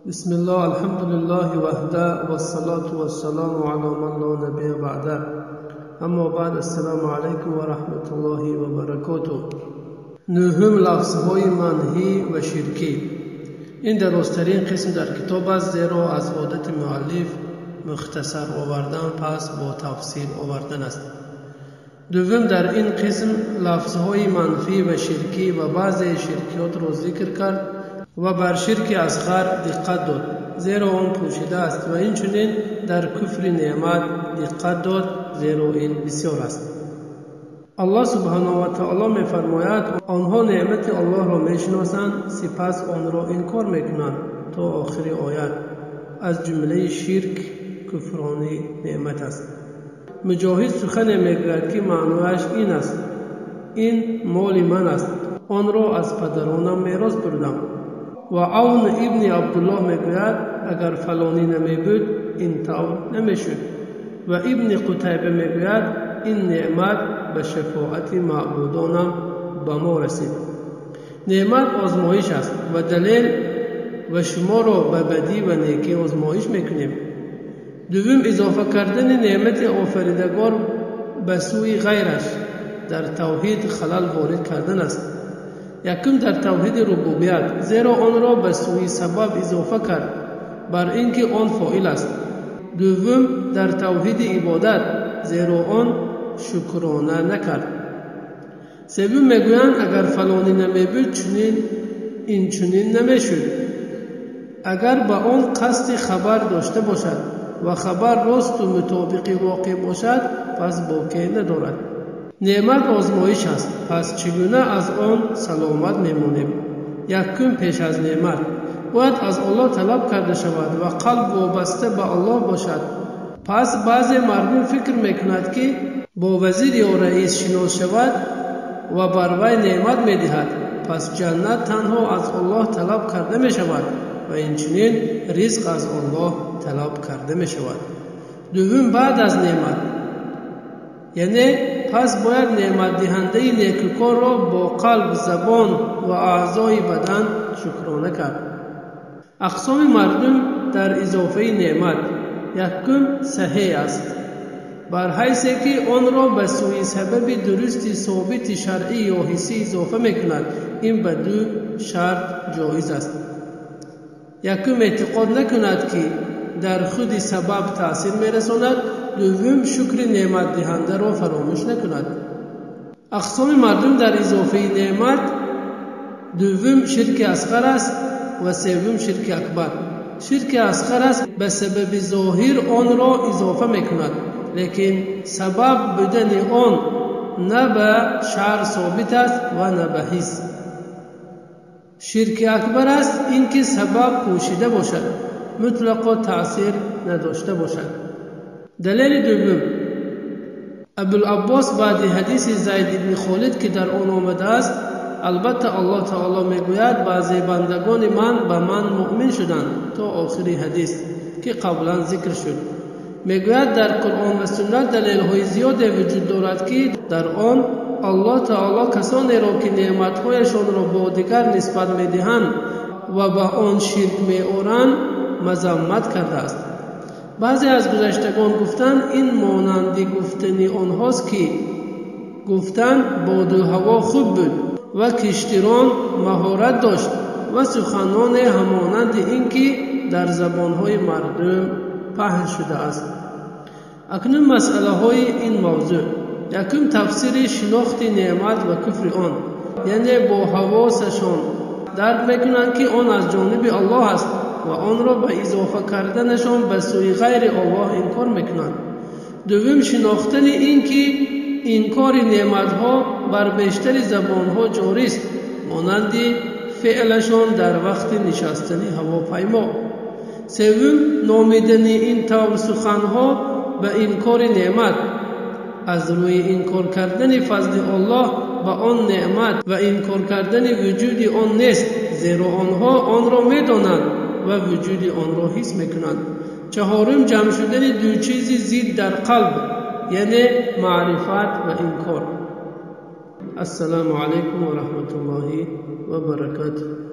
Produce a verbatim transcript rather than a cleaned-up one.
بسم الله الحمد لله وحده والصلاة والسلام على من لا نبي بعده. اما بعد، السلام علیکم و رحمت الله و برکاته. نهم لفظهای منهی و شرکی. این درستترین قسم در کتاب است، زیرا از عادت مؤلف مختصر آوردن پس با تفصیل آوردن است. دوم، در این قسم لفظهای منفی و شرکی و بعضی شرکیات را ذکر کرد و بر شرک اصغر دقت داد، زیرا آن پوشیده است، و اینچنین در کفر نعمت دقت داد، زیرا این بسیار است. الله سبحانه و تعالی می فرماید آنها نعمت الله را می شناسند، سپس آن را انکار می کنند تا آخر آیت. از جمله شرک کفرانی نعمت است. مجاهد سخن می گوید که معنایش این است: این مال من است، آن را از پدرانم میراث بردم. و عون ابن عبدالله میگوید اگر فلانی نمی بود این طور نمی شد. و ابن قتیبه میگوید این نعمت به شفاعت معبودانم به ما رسید. نعمت آزمایش است و دلیل و شما را به بدی و نیکی آزمایش میکنیم. دوم، اضافه کردن نعمت آفریدگار به سوی غیرش در توحید خلل وارد کردن است. یکم، در توحید ربوبیت، زیرا آن را به سوی سبب اضافه کرد بر اینکه آن فاعل است. دوم، در توحید عبادت، زیرا آن شکرانه نکرد. سوم، میگویند اگر فلانی نمی بود چنین این چنین نمی شد. اگر به آن قصد خبر داشته باشد و خبر راست و مطابق واقع باشد پس باکی ندارد. نعمت آزمایش است، پس چگونه از آن سلامت میمانیم؟ یکم، پیش از نعمت باید از الله طلب کرده شود و قلب وابسته به الله باشد. پس بعضی مردم فکر میکند که با وزیر یا رئیس شناس شود و بر وی نعمت میدهد، پس جنت تنها از الله طلب کرده می شود و اینچنین رزق از الله طلب کرده می شود. دوم، بعد از نعمت، یعنی پس باید نعمت دهنده نیکوکار را با قلب، زبان و اعضای بدن شکرانه کرد. اقسام مردم در اضافه نعمت: یکم، صحیح است، بر حیث که آن را به سوی سبب درست ثابت شرعی یا حسی اضافه میکند. این به دو شرط جایز است. یکم، اعتقاد نکند که در خود سبب تأثیر میرساند. دوم، شکر نعمت دهنده را فراموش نکند. اقسام مردم در اضافه نعمت: دوم، شرک اصغر است و سوم، شرک اکبر. شرک اصغر است به سبب ظاهر آن را اضافه میکند، لیکن سبب بودن آن نه به شرع ثابت است و نه به حس. شرک اکبر است اینکه سبب پوشیده باشد، مطلقا تأثیر نداشته باشد. دلیل دوم، ابوالعباس بعد حدیث زید بن خالد که در آن آمده است: البته الله تعالی میگوید بعضی بندگان من به من مؤمن شدند تا آخر حدیث که قبلا ذکر شد. میگوید در قرآن و سنت دلیل های زیادی وجود دارد که در آن الله تعالی کسانی را که نعمتهایشان را با دیگر نسبت میدهند و به آن شرک میآورند مذمت کرده است. بعضی از گذشتگان گفتند این مانند گفتن آنهاست که گفتند باد و هوا خوب بود و کشتیران مهارت داشت و سخنان همانند این که در زبانهای مردم پهن شده است. اکنون مسئله های این موضوع: یکم، تفسیر شناخت نعمت و کفر آن، یعنی با حواسشان درک میکنند که آن از جانب الله است و آن را به اضافه کردنشان به سوی غیر الله انکار میکنند. دوم، شناختن این که انکار نعمتها بر بیشتر زبانها جاری است، مانند فعلشان در وقت نشستن هواپیما. سوم، نامیدن این طور سخنها به انکار نعمت از روی انکار کردن فضل الله به آن نعمت و انکار کردن وجود آن نیست، زیرا آنها آن را میدانند و وجود آن را حس میکنند. چهارم، جمع شدن دو چیز ضد در قلب، یعنی معرفت و انکار. السلام علیکم و رحمت الله و برکاته.